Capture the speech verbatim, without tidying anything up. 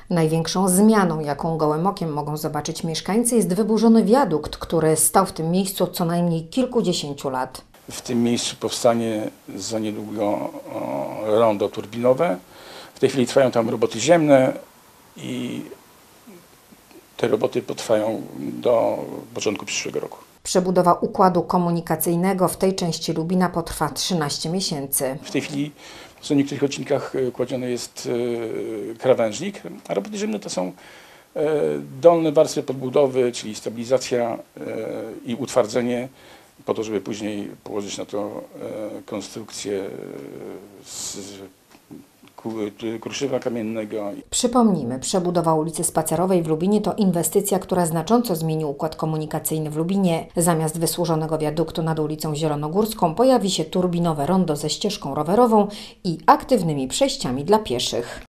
Największą zmianą, jaką gołym okiem mogą zobaczyć mieszkańcy, jest wyburzony wiadukt, który stał w tym miejscu od co najmniej kilkudziesięciu lat. W tym miejscu powstanie za niedługo o, rondo turbinowe. W tej chwili trwają tam roboty ziemne i te roboty potrwają do początku przyszłego roku. Przebudowa układu komunikacyjnego w tej części Lubina potrwa trzynaście miesięcy. W tej chwili w niektórych odcinkach kładziony jest krawężnik, a roboty ziemne to są dolne warstwy podbudowy, czyli stabilizacja i utwardzenie, po to, żeby później położyć na to konstrukcję z kruszywa kamiennego. Przypomnijmy, przebudowa ulicy Spacerowej w Lubinie to inwestycja, która znacząco zmieni układ komunikacyjny w Lubinie. Zamiast wysłużonego wiaduktu nad ulicą Zielonogórską pojawi się turbinowe rondo ze ścieżką rowerową i aktywnymi przejściami dla pieszych.